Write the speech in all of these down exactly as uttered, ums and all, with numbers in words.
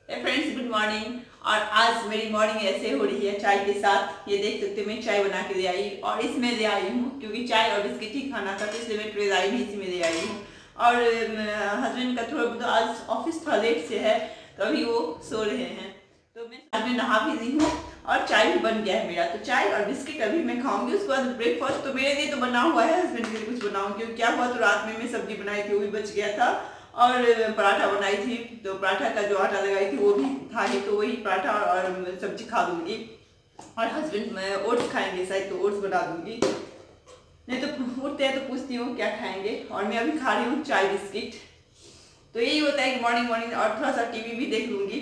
Friends good morning. और आज मेरी मॉर्निंग ऐसे हो रही है चाय के साथ। ये देख सकते हो मैं चाय बना के ले आई और इसमें ले आई हूँ क्योंकि चाय और बिस्किट ही खाना था, तो इसलिए मैं ट्रे लाई नहीं, इसमें ले आई हूँ। और हस्बैंड का थोड़ा बहुत आज ऑफिस थोड़ा लेट से है तो अभी वो सो रहे हैं, तो मैं साथ में नहा भी ली हूँ और चाय भी बन गया है मेरा। तो चाय और बिस्किट अभी मैं खाऊंगी, उसके बाद ब्रेकफास्ट तो मेरे लिए तो बना हुआ है, हस्बैंड के लिए कुछ बनाऊंगी। क्योंकि क्या हुआ तो रात में मैं सब्जी बनाई थी वो भी बच गया था और पराठा बनाई थी, तो पराठा का जो आटा लगाई थी वो भी था ही, तो वही पराठा और सब्जी खा दूंगी। और हस्बैंड में ओट्स खाएंगे शायद, तो ओट्स बना दूंगी। नहीं तो उठते हैं तो पूछती हूँ क्या खाएंगे, और मैं अभी खा रही हूँ चाय बिस्किट। तो यही होता है कि मॉर्निंग मॉर्निंग और थोड़ा सा टीवी भी देख लूंगी,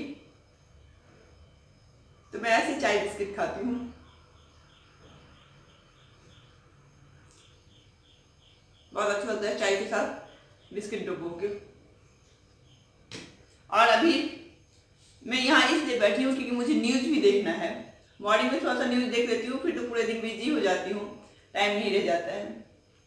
तो मैं ऐसे चाय बिस्किट खाती हूँ। बहुत अच्छा लगता है चाय के साथ बिस्किट डुबो के। और अभी मैं यहाँ इसलिए बैठी हूँ क्योंकि मुझे न्यूज़ भी देखना है। मॉर्निंग में थोड़ा सा न्यूज़ देख लेती हूँ, फिर तो पूरे दिन बिजी हो जाती हूँ, टाइम नहीं रह जाता है।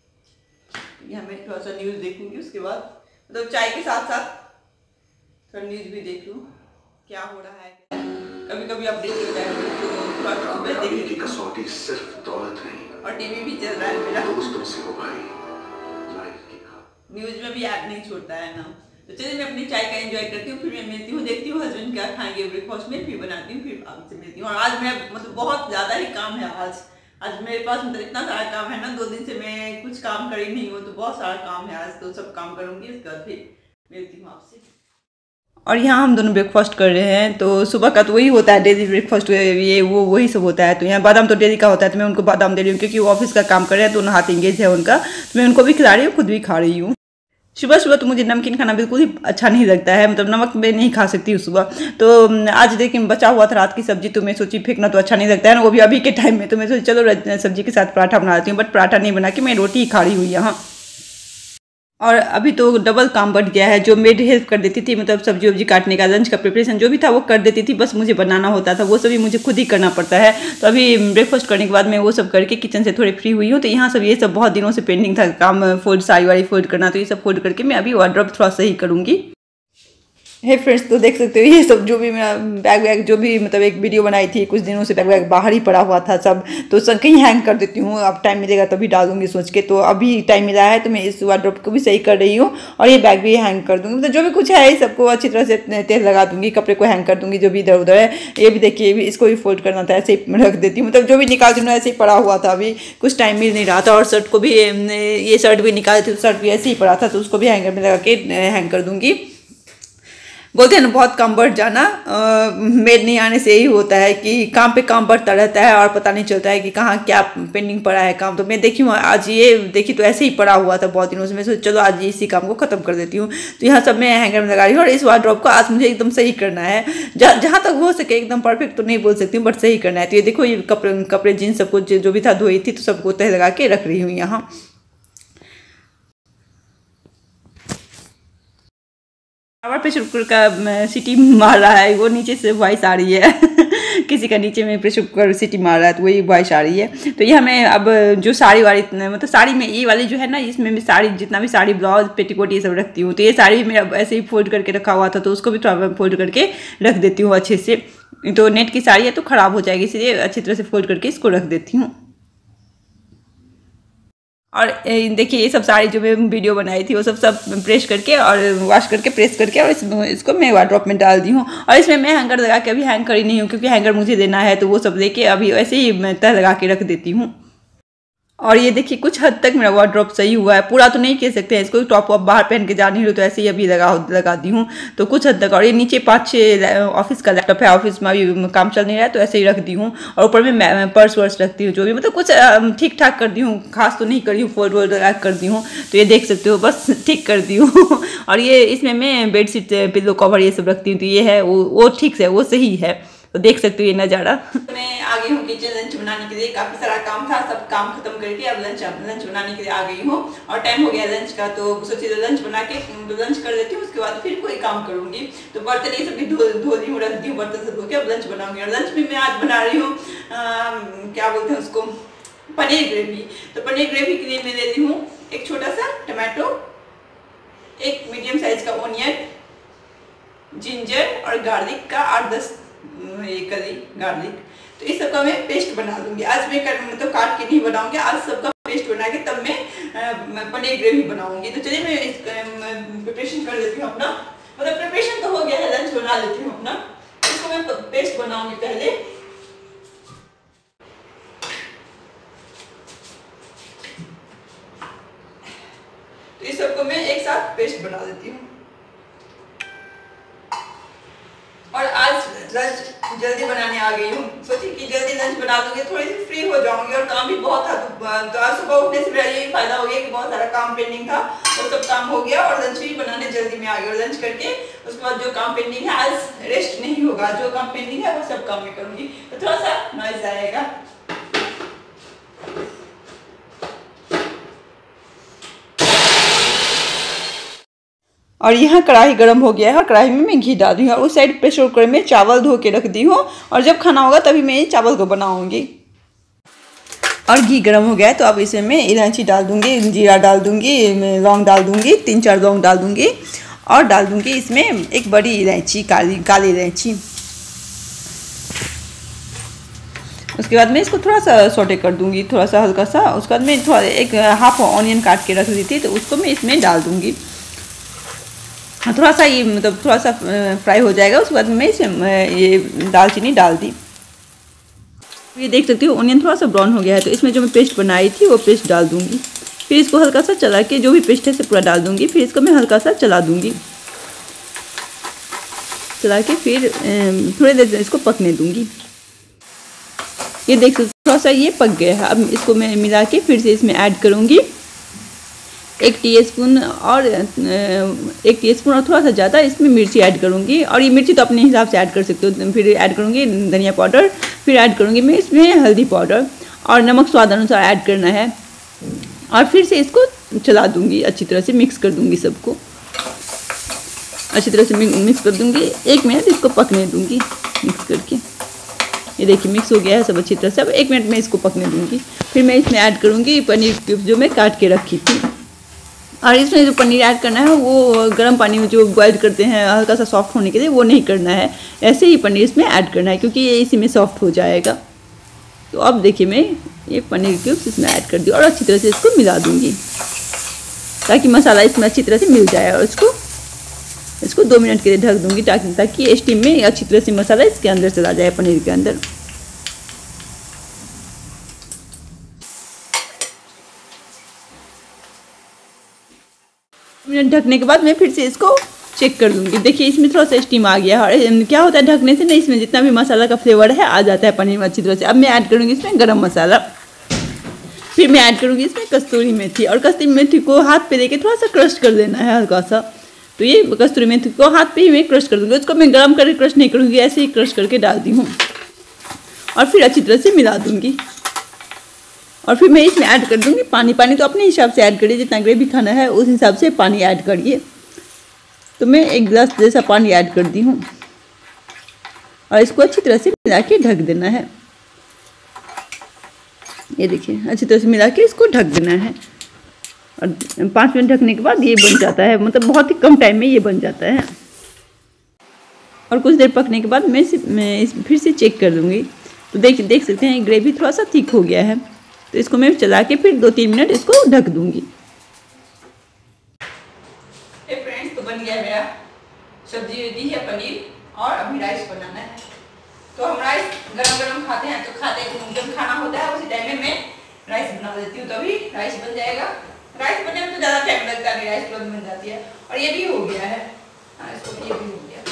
यहाँ मैं थोड़ा सा न्यूज़ देखूंगी, उसके बाद मतलब चाय के साथ साथ थोड़ा न्यूज़ भी देख लूँ क्या हो रहा है। कभी कभी अपडेट हो जाए तो थोड़ा सुबह देख लेती हूँ। सिर्फ दौलत नहीं और टीवी भी चल रहा है मेरा, दोस्तों से हो भाई, लाइफ की न्यूज़ में भी ऐप नहीं छोड़ता है ना। तो चलिए मैं अपनी चाय का एंजॉय करती हूँ, फिर मैं मिलती हूँ, देखती हूँ हस्बैंड क्या खाएंगे ब्रेकफास्ट में, फिर बनाती हूँ, फिर आपसे मिलती हूँ। और आज मैं मतलब बहुत ज़्यादा ही काम है आज आज मेरे पास, मतलब इतना सारा काम है ना, दो दिन से मैं कुछ काम करी नहीं हूँ, तो बहुत सारा काम है आज, तो सब काम करूँगी, उसके बाद फिर मिलती हूँ आपसे। और यहाँ हम दोनों ब्रेकफास्ट कर रहे हैं, तो सुबह का तो वही होता है डेली ब्रेकफास्ट, ये वो वही सब होता है। तो यहाँ बादाम तो डेली का होता है, तो मैं उनको बादाम दे रही हूँ क्योंकि वो ऑफिस का काम कर रहे हैं, दोनों हाथ इंगेज है उनका, तो मैं उनको भी खिला रही हूँ, खुद भी खा रही हूँ। सुबह सुबह तो मुझे नमकीन खाना बिल्कुल ही अच्छा नहीं लगता है, मतलब नमक में नहीं खा सकती हूँ सुबह। तो आज देखिए बचा हुआ था रात की सब्जी, तो मैं सोची फेंकना तो अच्छा नहीं लगता है ना, वो भी अभी के टाइम में। तो मैं सोची चलो सब्जी के साथ पराठा बना लेती हूँ, बट पराठा नहीं बना के मैं रोटी ही खा रही हूँ यहाँ। और अभी तो डबल काम बढ़ गया है, जो मेड हेल्प कर देती थी, मतलब सब्जी वब्जी काटने का, लंच का प्रिपरेशन जो भी था वो कर देती थी, बस मुझे बनाना होता था, वो सभी मुझे खुद ही करना पड़ता है। तो अभी ब्रेकफास्ट करने के बाद मैं वो सब करके किचन से थोड़ी फ्री हुई हूँ। तो यहाँ सब ये सब बहुत दिनों से पेंडिंग था काम, फोल्ड साड़ी वाड़ी फोल्ड करना, तो ये सब फोल्ड करके मैं अभी वार्डरोब थोड़ा सही करूँगी। हे फ्रेंड्स, तो देख सकते हो ये सब जो भी मेरा बैग वैग जो भी मतलब एक वीडियो बनाई थी कुछ दिनों से, बैग वैग बाहर ही पड़ा हुआ था सब, तो सब कहीं हैंग कर देती हूँ। अब टाइम मिलेगा तभी डालूंगी सोच के, तो अभी टाइम मिला है तो मैं इस वार्डरोब को भी सही कर रही हूँ और ये बैग भी हैंग कर दूँगी। मतलब जो भी कुछ है ये सबको अच्छी तरह से तेल लगा दूँगी, कपड़े को हैंग कर दूँगी जो भी इधर उधर है। ये भी देखिए, ये भी इसको भी फोल्ड करना था, ऐसे ही रख देती हूँ, मतलब जो भी निकाल दूँ ऐसे ही पड़ा हुआ था, अभी कुछ टाइम मिल नहीं रहा था। और शर्ट को भी, ये शर्ट भी निकाली थी, शर्ट भी ऐसे ही पड़ा था, तो उसको भी हैंगर में लगा के हैंग कर दूँगी। बोलते हैं ना बहुत काम बढ़ जाना, मेड नहीं आने से यही होता है कि काम पे काम बढ़ता रहता है और पता नहीं चलता है कि कहाँ क्या पेंडिंग पड़ा है काम। तो मैं देखी हूँ आज ये देखी तो ऐसे ही पड़ा हुआ था बहुत दिनों से, मैं सोच चलो आज इसी काम को खत्म कर देती हूँ। तो यहाँ सब मैं हैंगर में लगा रही हूँ और इस वार्डरोब को आज मुझे एकदम सही करना है, जहाँ जहाँ तक हो सके, एकदम परफेक्ट तो नहीं बोल सकती हूँ बट सही करना है। तो ये देखो ये कपड़े कपड़े जीन्स सब कुछ जो भी था धोई थी, तो सबको तह लगा के रख रही हूँ यहाँ। पावर प्रेशर कुकर का सीटी मार रहा है, वो नीचे से वॉइस आ रही है किसी का नीचे में प्रेशर कुकर सीटी मार रहा है, तो वही वॉइस आ रही है। तो ये हमें अब जो साड़ी वाड़ी, मतलब साड़ी में ये वाली जो है ना, इसमें मैं साड़ी जितना भी साड़ी ब्लाउज पेटीकोट ये सब रखती हूँ, तो ये साड़ी मेरा ऐसे ही फोल्ड करके रखा हुआ था, तो उसको भी थोड़ा फोल्ड करके रख देती हूँ अच्छे से। तो नेट की साड़ी है तो ख़राब हो जाएगी, इसलिए अच्छी तरह से फोल्ड करके इसको रख देती हूँ। और देखिए ये सब साड़ी जो मैं वीडियो बनाई थी वो सब सब प्रेस करके और वॉश करके प्रेस करके और इस, इसको मैं वार्डरोब में डाल दी हूँ। और इसमें मैं हैंगर लगा के अभी हैंग करी नहीं हूँ क्योंकि हैंगर मुझे देना है, तो वो सब लेके अभी ऐसे ही मैं तह लगा के रख देती हूँ। और ये देखिए कुछ हद तक मेरा वार्डरोब सही हुआ है, पूरा तो नहीं कह सकते हैं, इसको टॉप वॉप बाहर पहन के जा नहीं रही तो ऐसे ही अभी लगा लगा दी हूँ, तो कुछ हद तक। और ये नीचे पाँच छः ऑफिस का लैपटॉप है, ऑफिस में अभी काम चल नहीं रहा है तो ऐसे ही रख दी हूँ। और ऊपर में मैं पर्स वर्स रखती हूँ, जो भी मतलब कुछ ठीक ठाक कर दी हूँ, खास तो नहीं करी हूँ, फोल्ड वोल्ड लगा कर दी हूँ, तो ये देख सकते हो बस ठीक कर दी हूँ और ये इसमें मैं बेडशीट पिल्लो कवर ये सब रखती हूँ, तो ये है वो वो ठीक से वो सही है, तो देख सकते हो ये नज़ारा। मैं आ गई हूँ किचन लंच बनाने के लिए, काफ़ी सारा काम था, सब काम खत्म करके अब लंच लंच बनाने के लिए आ गई हूँ और टाइम हो गया लंच का, तो सोची लंच बना के लंच कर लेती हूँ, उसके बाद फिर कोई काम करूँगी। तो बर्तन ये सब भी धो धो दी हूँ, रख दी हूँ बर्तन से धो के, अब लंच बनाऊँगी। और लंच भी मैं आज बना रही हूँ क्या बोलते हैं उसको, पनीर ग्रेवी। तो पनीर ग्रेवी के लिए मैं लेती हूँ एक छोटा सा टमाटो, एक मीडियम साइज का ऑनियन, जिंजर और गार्लिक का आठ दस ये कली गार्लिक, तो इस सबका मैं पेस्ट बना लूँगी। आज मैं कर मतलब काट के नहीं बनाऊँगी, आज सबका पेस्ट बना के तब मैं पनीर ग्रेवी बनाऊँगी। तो चलिए मैं इस प्रिपरेशन कर लेती हूँ अपना, मतलब प्रिपरेशन तो हो गया है, लंच बना लेती हूँ अपना। इसको मैं पेस्ट बनाऊँगी पहले। तो इस सबको मैं एक साथ पेस्ट बना देती हूँ। और आज लंच जल्दी बनाने आ गई हूँ, सोची कि जल्दी लंच बना दूंगी, थोड़ी सी फ्री हो जाऊंगी। और काम भी बहुत था, तो आज सुबह उठने से मेरा यही फायदा हो गया कि बहुत सारा काम पेंडिंग था, वो सब काम हो गया और लंच भी बनाने जल्दी में आ गई। और लंच करके उसके बाद जो काम पेंडिंग है, आज रेस्ट नहीं होगा, जो काम पेंडिंग है वो सब काम मैं करूँगी। तो थोड़ा सा नॉइज आएगा। और यहाँ कढ़ाई गर्म हो गया है और कढ़ाई में मैं घी डाल रही हूँ। और उस साइड प्रेशर कुकर में चावल धो के रख दी हूँ, और जब खाना होगा तभी मैं चावल को बनाऊँगी। और घी गर्म हो गया है तो अब इसमें मैं इलायची डाल दूँगी, जीरा डाल दूँगी, लौंग डाल दूँगी, तीन चार लौंग डाल दूँगी, और डाल दूँगी इसमें एक बड़ी इलायची, काली काली इलायची। उसके बाद मैं इसको थोड़ा सा सोटे कर दूँगी, थोड़ा सा हल्का सा। उसके बाद मैं थोड़ा एक हाफ ऑनियन काट के रख दी थी, तो उसको मैं इसमें डाल दूँगी। थोड़ा सा ये मतलब थोड़ा सा फ्राई हो जाएगा। उसके बाद मैं इसमें ये दालचीनी डाल दी। ये देख सकती हो ऑनियन थोड़ा सा ब्राउन हो गया है, तो इसमें जो मैं पेस्ट बनाई थी वो पेस्ट डाल दूंगी। फिर इसको हल्का सा चला के, जो भी पेस्ट है से पूरा डाल दूंगी। फिर इसको मैं हल्का सा चला दूंगी, चला के फिर थोड़ी देर इसको पकने दूंगी। ये देख सकते थोड़ा सा ये पक गया है। अब इसको मैं मिला के फिर से इसमें ऐड करूँगी एक टीस्पून और एक टीस्पून और थोड़ा सा ज़्यादा इसमें मिर्ची ऐड करूँगी। और ये मिर्ची तो अपने हिसाब से ऐड कर सकते हो। फिर ऐड करूँगी धनिया पाउडर, फिर ऐड करूँगी मैं इसमें हल्दी पाउडर, और नमक स्वाद अनुसार ऐड करना है। और फिर से इसको चला दूँगी, अच्छी तरह से मिक्स कर दूँगी, सबको अच्छी तरह से मिक्स कर दूँगी। एक मिनट इसको पकने दूँगी मिक्स करके। ये देखिए मिक्स हो गया है सब अच्छी तरह से। अब एक मिनट में इसको पकने दूँगी। फिर मैं इसमें ऐड करूँगी पनीर क्यूब्स जो मैं काट के रखी थी। और इसमें जो पनीर ऐड करना है वो गर्म पानी में जो बॉइल करते हैं हल्का सा सॉफ्ट होने के लिए, वो नहीं करना है, ऐसे ही पनीर इसमें ऐड करना है, क्योंकि ये इसी में सॉफ्ट हो जाएगा। तो अब देखिए मैं ये पनीर क्यूब्स इसमें ऐड कर दी और अच्छी तरह से इसको मिला दूंगी, ताकि मसाला इसमें अच्छी तरह से मिल जाए। और इसको इसको दो मिनट के लिए ढक दूंगी, ताकि ताकि स्टीम में अच्छी तरह से मसाला इसके अंदर चला जाए, पनीर के अंदर। मिनट ढकने के बाद मैं फिर से इसको चेक कर लूँगी। देखिए इसमें थोड़ा सा स्टीम आ गया है। और क्या होता है ढकने से ना, इसमें जितना भी मसाला का फ्लेवर है आ जाता है पनीर में अच्छी तरह से। अब मैं ऐड करूँगी इसमें गरम मसाला, फिर मैं ऐड करूँगी इसमें कस्तूरी मेथी। और कस्तूरी मेथी को हाथ पे लेके थोड़ा सा क्रश कर देना है हल्का सा। तो ये कस्तूरी मेथी को हाथ पे ही मैं क्रश कर दूँगी। उसको मैं गर्म करके क्रश नहीं करूँगी, ऐसे ही क्रश करके डाल दी हूँ। और फिर अच्छी तरह से मिला दूँगी। और फिर मैं इसमें ऐड कर दूँगी पानी। पानी तो अपने हिसाब से ऐड करिए, जितना ग्रेवी खाना है उस हिसाब से पानी ऐड करिए। तो मैं एक गिलास जैसा पानी ऐड कर दी हूँ, और इसको अच्छी तरह से मिला के ढक देना है। ये देखिए अच्छी तरह से मिला के इसको ढक देना है। और पाँच मिनट ढकने के बाद ये बन जाता है, मतलब बहुत ही कम टाइम में ये बन जाता है। और कुछ देर पकने के बाद मैं, मैं फिर से चेक कर दूँगी। तो देख देख सकते हैं ग्रेवी थोड़ा सा थिक हो गया है। तो इसको मैं चला के फिर दो तीन मिनट इसको ढक दूंगी। हे फ्रेंड्स, तो बन गया मेरा सब्जी रेडी है पनीर, और अभी राइस बनाना है। तो हम राइस गरम गरम खाते हैं, तो खाते जब खाना होता है उसी टाइम में मैं राइस बना देती हूँ, तभी राइस बन जाएगा। राइस बनने में तो ज़्यादा टाइम लगता नहीं, राइस तुरंत बन जाती है। और ये भी हो गया है, हाँ इसको ये भी हो गया।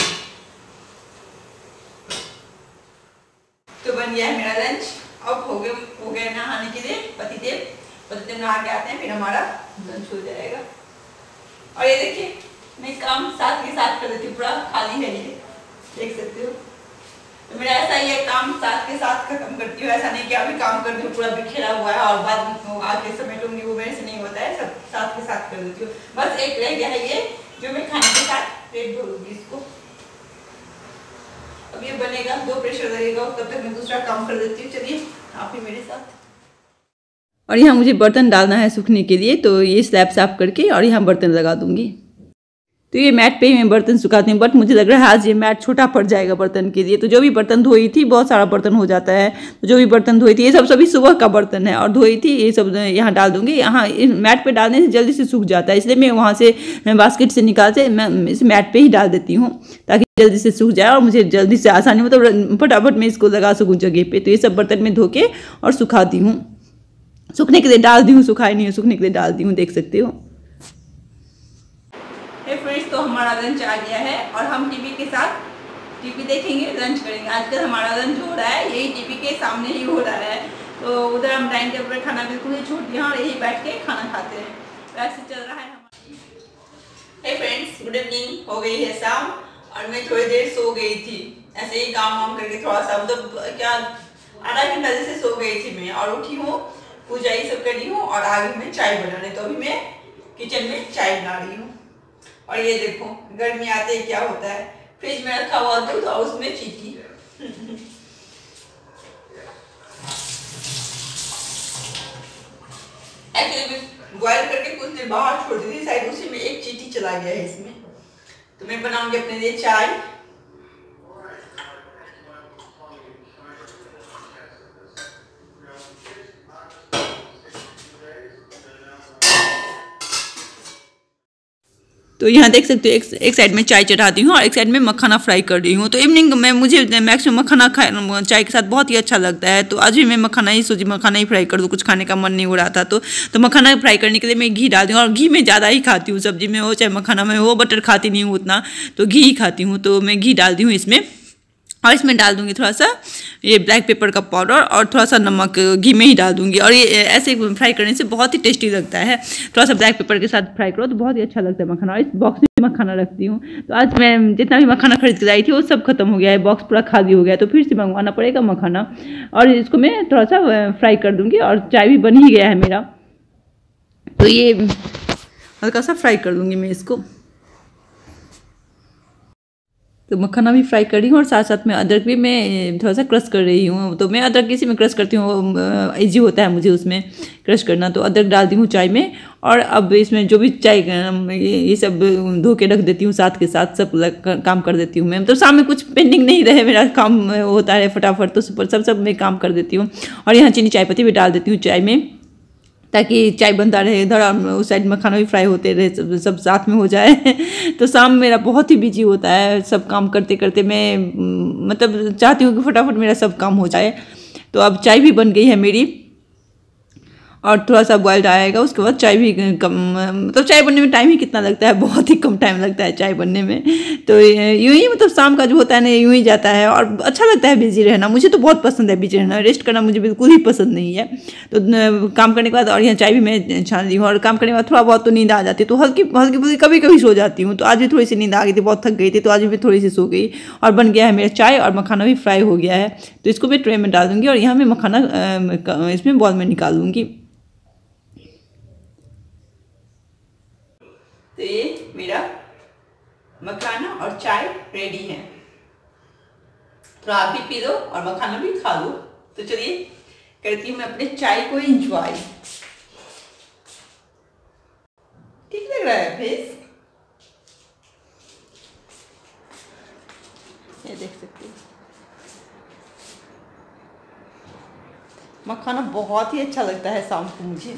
तो बन गया है मेरा लंच। अब हो गए हो गए नहाने के लिए पतिदेव पतिदेव नहा के आते हैं, फिर हमारा लंच हो जाएगा। और ये देखिए मैं काम साथ के साथ कर देती हूँ, पूरा खाली है ये देख सकते हो। तो मेरा ऐसा ही है, काम साथ के साथ खत्म करती हूँ। ऐसा नहीं कि अभी काम करती हूँ पूरा बिखेरा हुआ है और बाद में आके समेटूंगी, वो मेरे से नहीं होता है। सब साथ के साथ कर देती हूँ। बस एक रह गया है ये, जो मैं खाने के साथ प्लेट धोलूंगी इसको। अब ये बनेगा, दो प्रेशर लगेगा, तब तक मैं दूसरा काम कर देती हूँ। चलिए आप ही मेरे साथ। और यहाँ मुझे बर्तन डालना है सूखने के लिए, तो ये स्लैब साफ करके और यहाँ बर्तन लगा दूंगी। तो ये मैट पे ही मैं बर्तन सुखाती हूँ, बट मुझे लग रहा है आज ये मैट छोटा पड़ जाएगा बर्तन के लिए। तो जो भी बर्तन धोई थी, बहुत सारा बर्तन हो जाता है, तो जो भी बर्तन धोई थी, ये सब सभी सुबह का बर्तन है और धोई थी, ये सब यहाँ डाल दूँगी। यहाँ मैट पे डालने से जल्दी से सूख जाता है, इसलिए मैं वहाँ से बास्केट से निकाल के मैं इस मैट पे ही डाल देती हूँ ताकि जल्दी से सूख जाए और मुझे जल्दी से आसानी, मतलब फटाफट मैं इसको लगा सकूँ जगह पे। तो ये सब बर्तन में धो के और सुखाती हूँ, सूखने के लिए डाल दी हूँ, सुखाई नहीं है, सूखने के लिए डाल दी हूँ, देख सकते हो। हे फ्रेंड्स, तो हमारा लंच आ गया है और हम टीवी के साथ टीवी देखेंगे, लंच करेंगे। आजकल हमारा लंच हो रहा है यही टीवी के सामने ही हो रहा है, तो उधर हम डाइनिंग टेबल पर खाना बिल्कुल ही छोड़ दिया और यही बैठ के खाना खाते हैं, वैसे चल रहा है हमारा। हे फ्रेंड्स, गुड इवनिंग, हो गई है शाम और मैं थोड़ी देर सो गई थी, ऐसे ही काम वाम करके थोड़ा सा, मतलब क्या आधा घंटा जैसे सो गई थी मैं, और उठी हूँ, पूजा ये सब करी हूँ और आगे मैं चाय बनाने। तो अभी मैं किचन में चाय बना रही हूँ और ये देखो गर्मी आते ही क्या होता है, फ्रिज में रखा हुआ दूध और उसमें चीटी। एक्चुअली मैं बॉयल करके कुछ देर बाहर छोड़ दी थी, शायद उसी में एक चीटी चला गया है इसमें। तो मैं बनाऊंगी अपने लिए चाय। तो यहाँ देख सकते हो एक एक साइड में चाय चढ़ाती हूँ और एक साइड में मखाना फ्राई कर रही हूँ। तो इवनिंग में मुझे मैक्सिमम मखाना खा चाय के साथ बहुत ही अच्छा लगता है, तो आज भी मैं मखाना ही सोची मखाना ही फ्राई कर दूँ, कुछ खाने का मन नहीं हो रहा था। तो तो मखाना फ्राई करने के लिए मैं घी डाल दूँ और घी में ज़्यादा ही खाती हूँ, सब्जी में हो चाहे मखाना में हो, बटर खाती नहीं हूँ उतना, तो घी ही खाती हूँ। तो मैं घी डाल दी हूँ इसमें और इसमें डाल दूंगी थोड़ा सा ये ब्लैक पेपर का पाउडर और थोड़ा सा नमक, घी में ही डाल दूंगी। और ये ऐसे फ्राई करने से बहुत ही टेस्टी लगता है, थोड़ा सा ब्लैक पेपर के साथ फ्राई करो तो बहुत ही अच्छा लगता है मखाना। और इस बॉक्स में मखाना रखती हूँ, तो आज मैं जितना भी मखाना खरीद के लाई थी वो सब खत्म हो गया है, बॉक्स पूरा खाली हो गया है, तो फिर से मंगवाना पड़ेगा मखाना। और इसको मैं थोड़ा सा फ्राई कर दूँगी और चाय भी बन ही गया है मेरा, तो ये हल्का सा फ्राई कर दूँगी मैं इसको। तो मखाना भी फ्राई कर रही हूँ और साथ साथ में अदरक भी मैं थोड़ा सा क्रश कर रही हूँ। तो मैं अदरक इसी में क्रश करती हूँ, इजी होता है मुझे उसमें क्रश करना। तो अदरक डाल दी हूँ चाय में और अब इसमें जो भी चाय ये सब धो के रख देती हूँ, साथ के साथ सब काम कर देती हूँ मैं। तो शाम में कुछ पेंडिंग नहीं रहे, मेरा काम होता है फटाफट, तो सब सब सब मैं काम कर देती हूँ। और यहाँ चीनी चाय पत्ती भी डाल देती हूँ चाय में ताकि चाय बनता रहे इधर और उस साइड में खाना भी फ्राई होते रहे, सब, सब साथ में हो जाए। तो शाम मेरा बहुत ही बिजी होता है, सब काम करते करते मैं मतलब चाहती हूँ कि फटाफट मेरा सब काम हो जाए। तो अब चाय भी बन गई है मेरी और थोड़ा सा बॉइल्ड आएगा, उसके बाद चाय भी कम, मतलब चाय बनने में टाइम ही कितना लगता है, बहुत ही कम टाइम लगता है चाय बनने में। तो यूँ ही मतलब शाम का जो होता है ना यूँ ही जाता है और अच्छा लगता है बिजी रहना, मुझे तो बहुत पसंद है बिजी रहना, रेस्ट करना मुझे बिल्कुल ही पसंद नहीं है। तो काम करने के बाद और यहाँ चाय भी मैं छान ली हूँ और काम करने के बाद थोड़ा बहुत तो नींद आ जाती है, तो हल्की हल्की फुल्की कभी कभी सो जाती हूँ। तो आज भी थोड़ी सी नींद आ गई थी, बहुत थक गई थी, तो आज भी थोड़ी सी सो गई और बन गया है मेरा चाय और मखाना भी फ्राई हो गया है। तो इसको मैं ट्रे में डाल दूँगी और यहाँ मैं मखाना इसमें बॉल में निकाल दूँगी। तो ये मेरा मखाना और चाय रेडी है, तो आप भी पी लो और मखाना भी खा लो। तो चलिए करती हूँ मैं अपने चाय को एंजॉय। ठीक लग रहा है फेस, ये देख सकते हो मखाना बहुत ही अच्छा लगता है शाम को मुझे।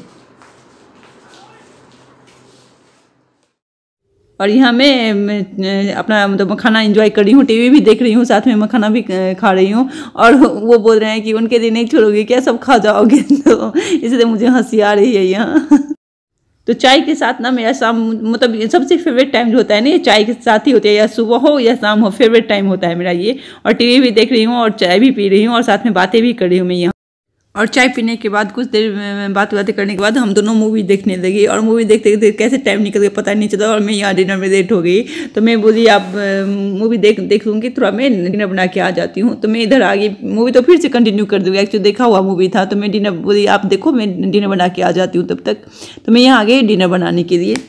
और यहाँ मैं, मैं अपना मतलब मखाना एंजॉय कर रही हूँ, टीवी भी देख रही हूँ, साथ में मखाना भी खा रही हूँ। और वो बोल रहे हैं कि उनके लिए नहीं छोड़ोगे क्या, सब खा जाओगे, तो इसलिए मुझे हंसी आ रही है यहाँ। तो चाय के साथ ना मेरा शाम मतलब सबसे फेवरेट टाइम जो होता है ना ये चाय के साथ ही होती है, या सुबह हो या शाम हो, फेवरेट टाइम होता है मेरा ये। और टीवी भी देख रही हूँ और चाय भी पी रही हूँ और साथ में बातें भी कर रही हूँ मैं यहाँ। और चाय पीने के बाद कुछ देर बात बातें करने के बाद हम दोनों मूवी देखने लगे और मूवी देखते देखते कैसे टाइम निकल गया पता नहीं चला और मैं यहाँ डिनर में लेट हो गई। तो मैं बोली आप मूवी देख देख लूँगी, थोड़ा मैं डिनर बना के आ जाती हूँ। तो मैं इधर आ गई, मूवी तो फिर से कंटिन्यू कर दूँगी, एक्चुअली देखा हुआ मूवी था। तो मैं डिनर बोली आप देखो मैं डिनर बना के आ जाती हूँ तब तक। तो मैं यहाँ आ गई डिनर बनाने के लिए।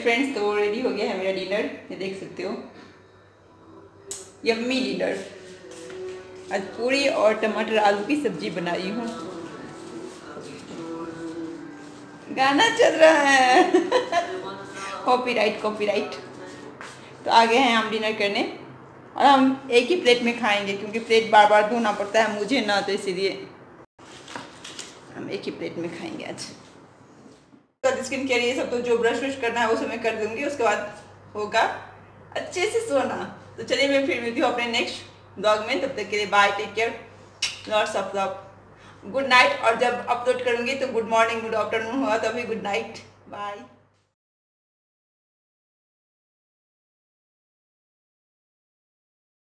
फ्रेंड्स, तो रेडी हो गया है मेरा डिनर, ये देख सकते हो, यम्मी डिनर। आज पूरी और टमाटर आलू की सब्जी बनाई हूँ। गाना चल रहा है कॉपीराइट कॉपीराइट। तो आ गए हैं हम डिनर करने, और हम एक ही प्लेट में खाएंगे क्योंकि प्लेट बार बार धोना पड़ता है मुझे ना, तो इसीलिए हम एक ही प्लेट में खाएंगे आज। तो स्किन केयर ये सब तो जो ब्रश व्रश करना है वो सब मैं कर दूंगी, उसके बाद होगा अच्छे से सोना। तो चलिए मैं फिर मिलती हूँ अपने नेक्स्ट ब्लॉग में, तब तक के लिए bye, take care, lots of love, good night. और जब अपलोड करूँगी तो गुड मॉर्निंग गुड आफ्टरनून होगा, तभी गुड नाइट, बाय।